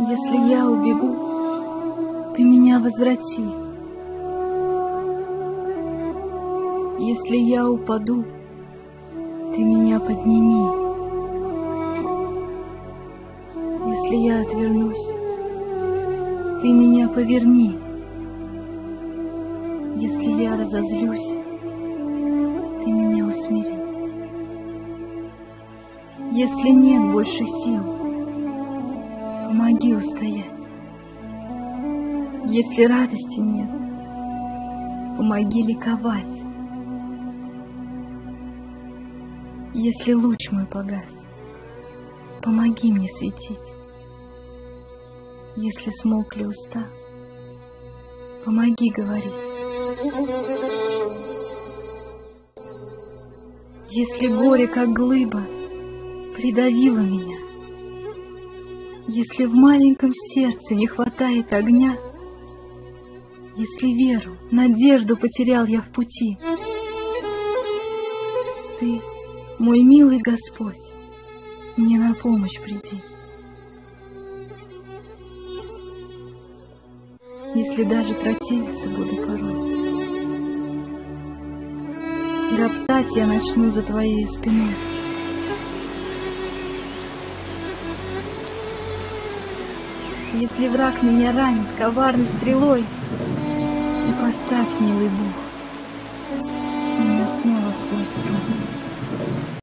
Если я убегу, ты меня возврати. Если я упаду, ты меня подними. Если я отвернусь, ты меня поверни. Если я разозлюсь, ты меня усмири. Если нет больше сил, помоги устоять. Если радости нет, помоги ликовать. Если луч мой погас, помоги мне светить. Если смолкли уста, помоги говорить. Если горе, как глыба, придавило меня, если в маленьком сердце не хватает огня, если веру, надежду потерял я в пути, ты, мой милый Господь, мне на помощь приди. Если даже противиться буду порой, и роптать я начну за твоей спиной, если враг меня ранит коварной стрелой, и поставь, милый Бог, меня снова все устроит.